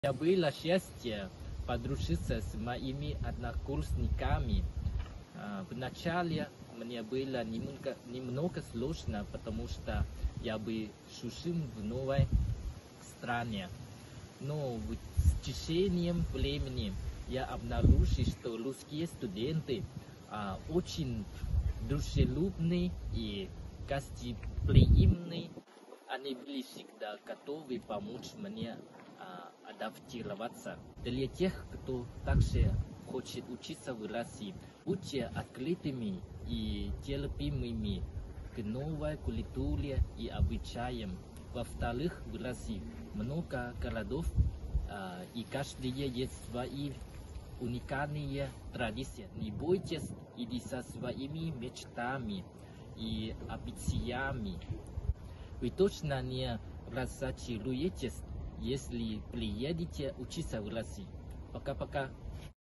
Я было счастье подружиться с моими однокурсниками. Вначале мне было немного сложно, потому что я был чужим в новой стране. Но с течением времени я обнаружил, что русские студенты очень дружелюбны и гостеприимны. Они были всегда готовы помочь мне адаптироваться. Для тех, кто также хочет учиться в России, будьте открытыми и терпимыми к новой культуре и обычаям. Во-вторых, в России много городов, и каждый есть свои уникальные традиции. Не бойтесь, иди со своими мечтами и амбициями. Вы точно не разочаруетесь, если приедете учиться в России. Пока-пока.